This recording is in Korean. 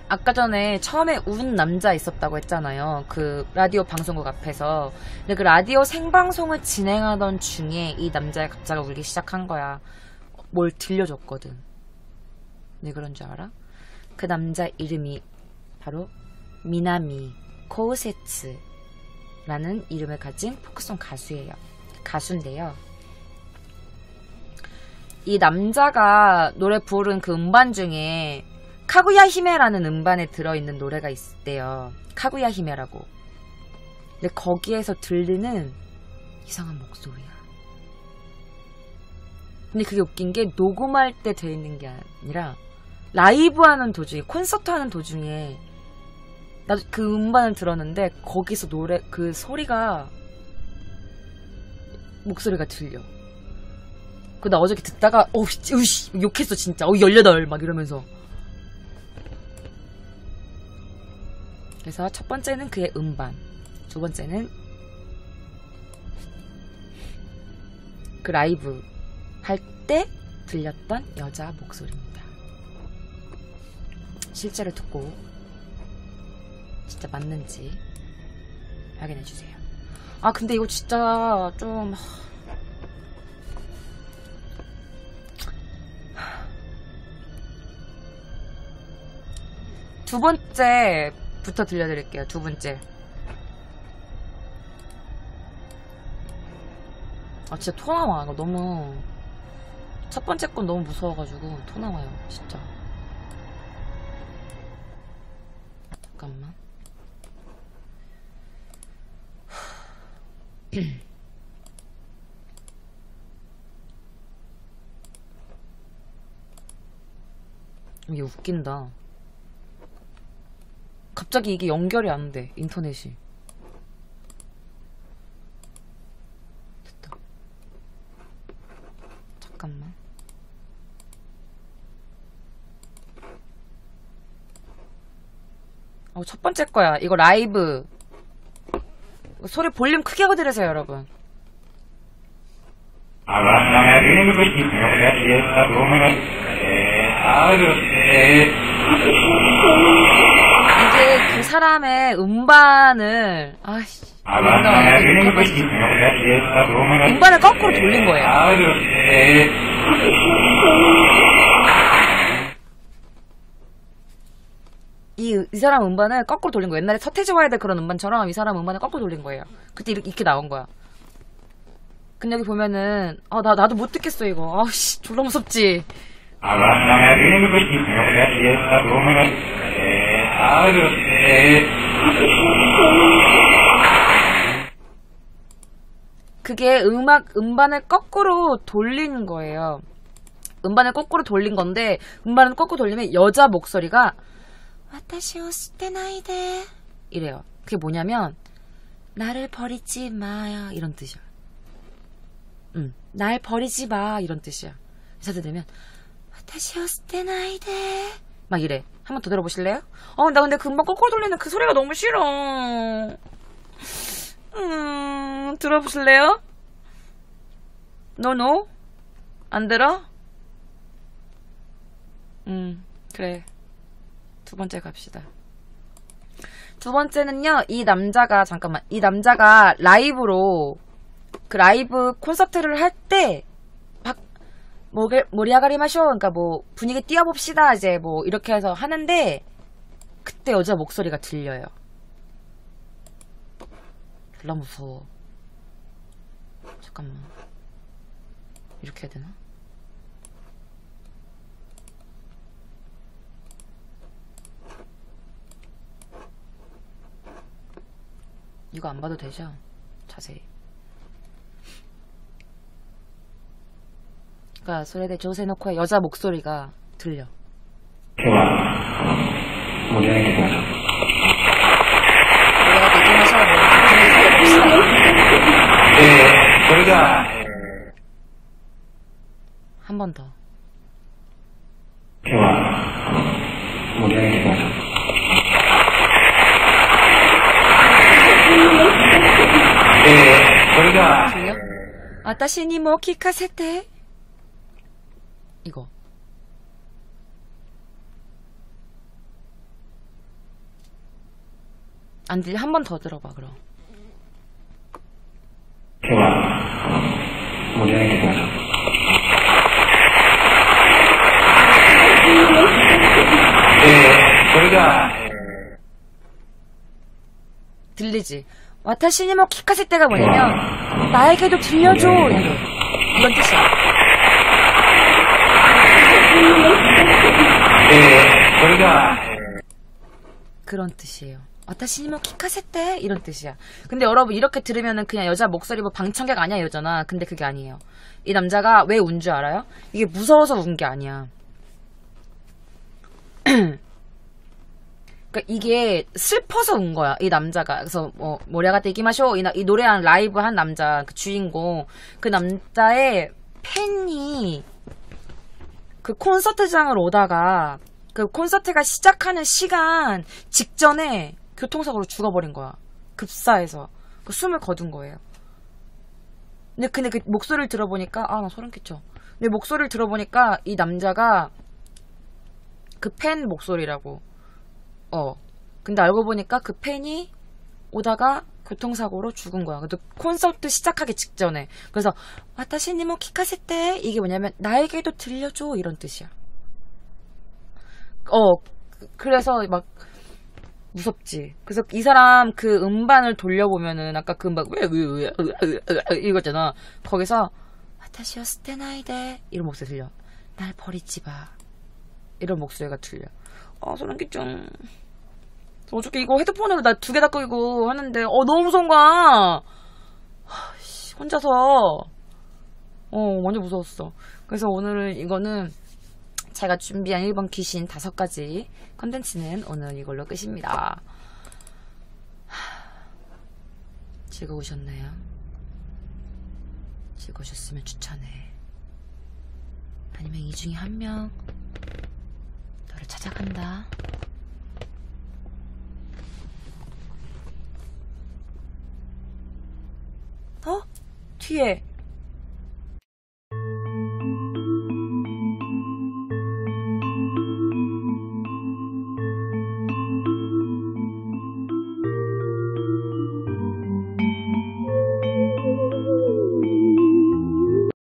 아까 전에 처음에 운 남자 있었다고 했잖아요. 그 라디오 방송국 앞에서. 근데 그 라디오 생방송을 진행하던 중에 이 남자가 갑자기 울기 시작한 거야. 뭘 들려줬거든. 왜 그런 줄 알아? 그 남자 이름이 바로 미나미 코우세츠라는 이름을 가진 포크송 가수인데요. 이 남자가 노래 부른 그 음반 중에 카구야 히메라는 음반에 들어있는 노래가 있대요. 카구야 히메라고. 근데 거기에서 들리는 이상한 목소리야. 근데 그게 웃긴 게 녹음할 때 들리는 게 아니라 라이브 하는 도중에, 콘서트 하는 도중에 나도 그 음반을 들었는데 거기서 노래 그 소리가 목소리가 들려. 그 나 어저께 듣다가 으씨 욕했어 진짜. 18 막 이러면서. 그래서 첫 번째는 그의 음반, 두 번째는 그 라이브 할 때 들렸던 여자 목소리입니다. 실제로 듣고 진짜 맞는지 확인해주세요. 아 근데 이거 진짜 좀 두 번째부터 들려드릴게요. 두 번째. 아 진짜 토 나와. 이거 너무 첫 번째 건 너무 무서워가지고 토 나와요. 진짜. 잠깐만. 이게 웃긴다. 갑자기 이게 연결이 안 돼, 인터넷이. 됐다. 잠깐만. 첫 번째 거야. 이거 라이브. 소리 볼륨 크게 하고 들으세요, 여러분. 이게 그 사람의 음반을 음반을 거꾸로 돌린 거예요. 이 사람 음반을 거꾸로 돌린 거예요. 옛날에 서태지 와이드 그런 음반처럼 이 사람 음반을 거꾸로 돌린 거예요. 그때 이렇게 나온 거야. 근데 여기 보면은 나도 못 듣겠어 이거. 아우씨 졸라 무섭지. 그게 음반을 거꾸로 돌린 거예요. 음반을 거꾸로 돌린 건데 음반을 거꾸로 돌리면 여자 목소리가 와타시 오 스테나이데 이래요. 그게 뭐냐면 나를 버리지 마요 이런 뜻이야. 날 버리지 마 이런 뜻이야. 그래서 들으면 와타시 오 스테나이데 막 이래. 한 번 더 들어보실래요? 나 근데 금방 거꾸로 돌리는 그 소리가 너무 싫어. 들어보실래요? 노? 안 들어? 그래. 두 번째 갑시다. 두 번째는요, 이 남자가 라이브로, 그 라이브 콘서트를 할 때, 모리아가리마쇼, 그러니까 뭐, 분위기 띄워봅시다, 이제 뭐, 이렇게 해서 하는데, 그때 여자 목소리가 들려요. 졸라 무서워. 잠깐만. 이렇게 해야 되나? 이거 안 봐도 되죠? 자세히. 그러니까 소리대 조세노코의 여자 목소리가 들려. 한 번 더. 들려? 아타시니 모 키카세테. 이거. 안 들려? 한 번 더 들어봐, 그럼. 今日は盛り上げてください。 저희가 들리지? 와타시니모 키카세테가 뭐냐면 나에게도 들려줘 이런 뜻이야. 저희가 그런 뜻이에요. 와타시니모 키카세테 이런 뜻이야. 근데 여러분 이렇게 들으면은 그냥 여자 목소리 뭐 방청객 아니야 이러잖아. 근데 그게 아니에요. 이 남자가 왜 운 줄 알아요? 이게 무서워서 운 게 아니야. 그러니까 이게 슬퍼서 운 거야, 이 남자가. 그래서 모리아가테 이기마쇼 이 노래한 라이브 한 남자, 그 주인공, 그 남자의 팬이 그 콘서트장을 오다가 그 콘서트가 시작하는 시간 직전에 교통사고로 죽어버린 거야. 급사해서 그 숨을 거둔 거예요. 근데 그 목소리를 들어보니까 나 소름 끼쳐. 근데 목소리를 들어보니까 이 남자가 그 팬 목소리라고. 근데 알고 보니까 그 팬이 오다가 교통사고로 죽은 거야. 그래도 콘서트 시작하기 직전에. 그래서 와타시니모 키카세테 이게 뭐냐면 나에게도 들려줘 이런 뜻이야. 그래서 막 무섭지. 그래서 이 사람 그 음반을 돌려보면은 아까 그 막 왜 이거잖아. 거기서 와타시오 스테나이데 이런 목소리 들려. 날 버리지 마. 이런 목소리가 들려. 소름 끼쳐. 어저께 이거 헤드폰으로 나 2개 다 끄고 하는데 너무 무서운 거야. 혼자서 완전 무서웠어. 그래서 오늘은 이거는 제가 준비한 1번 귀신 5가지 컨텐츠는 오늘 이걸로 끝입니다. 즐거우셨나요? 즐거우셨으면 추천해. 아니면 이 중에 한 명 너를 찾아간다. 뒤에